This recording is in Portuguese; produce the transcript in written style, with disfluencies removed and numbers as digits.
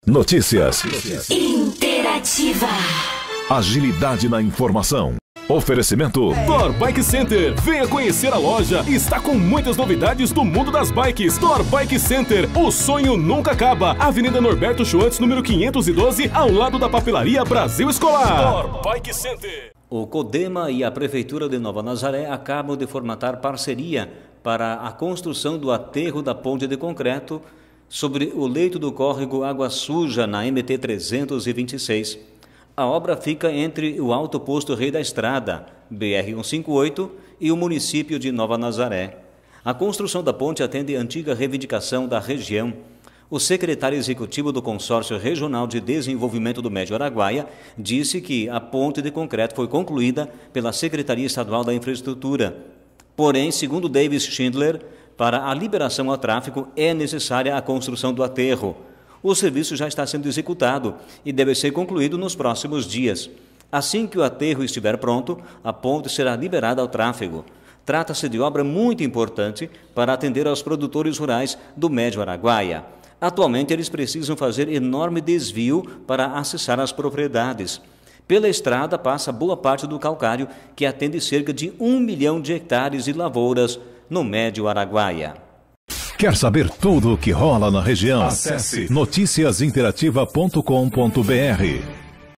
Notícias. Interativa. Agilidade na informação. Oferecimento Thor Bike Center. Venha conhecer a loja. Está com muitas novidades do mundo das bikes. Thor Bike Center. O sonho nunca acaba. Avenida Norberto Schwantz, número 512, ao lado da papelaria Brasil Escolar. Thor Bike Center. O CODEMA e a Prefeitura de Nova Nazaré acabam de formatar parceria para a construção do aterro da ponte de concreto sobre o leito do córrego Água Suja, na MT 326. A obra fica entre o Alto Posto Rei da Estrada, BR-158, e o município de Nova Nazaré. A construção da ponte atende à antiga reivindicação da região. O secretário executivo do Consórcio Regional de Desenvolvimento do Médio Araguaia disse que a ponte de concreto foi concluída pela Secretaria Estadual da Infraestrutura. Porém, segundo Davis Schindler, para a liberação ao tráfego é necessária a construção do aterro. O serviço já está sendo executado e deve ser concluído nos próximos dias. Assim que o aterro estiver pronto, a ponte será liberada ao tráfego. Trata-se de obra muito importante para atender aos produtores rurais do Médio Araguaia. Atualmente, eles precisam fazer enorme desvio para acessar as propriedades. Pela estrada passa boa parte do calcário, que atende cerca de 1 milhão de hectares de lavouras no Médio Araguaia. Quer saber tudo o que rola na região? Acesse noticiasinterativa.com.br.